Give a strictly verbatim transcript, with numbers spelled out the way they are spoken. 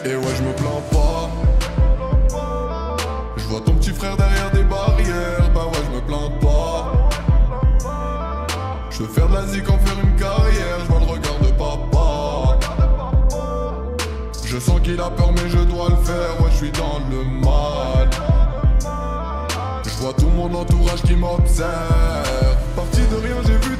Et ouais, je me plains pas. Je vois ton petit frère derrière des barrières. Bah ouais, je me plains pas. Je veux faire de la zik en faire une carrière. Je vois le regard de papa. Je sens qu'il a peur mais je dois le faire. Ouais, je suis dans le mal. Je vois tout mon entourage qui m'observe. Parti de rien, j'ai vu